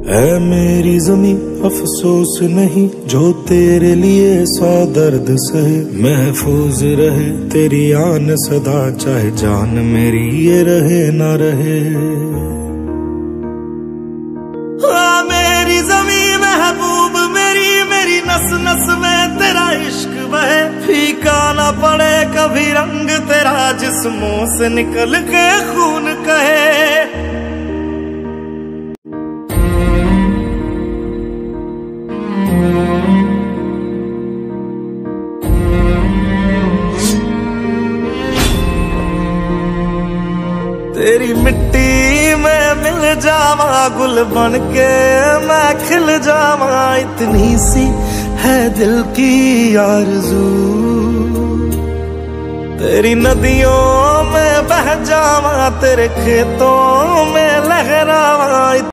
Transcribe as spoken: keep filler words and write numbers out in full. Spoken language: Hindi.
ऐ मेरी ज़मीं अफसोस नहीं जो तेरे लिए सौ दर्द सहे, महफूज रहे तेरी आन सदा चाहे जान मेरी ये रहे ना रहे। आ मेरी ज़मीं महबूब मेरी, मेरी नस नस में तेरा इश्क बहे, फीका ना पड़े कभी रंग तेरा जिस्मों से निकल के खून कहे। तेरी मिट्टी में मिल जावा गुल बन के मैं खिल जावा, इतनी सी है दिल की आरज़ू। तेरी नदियों में बह जावा तेरे खेतों में लहरावा।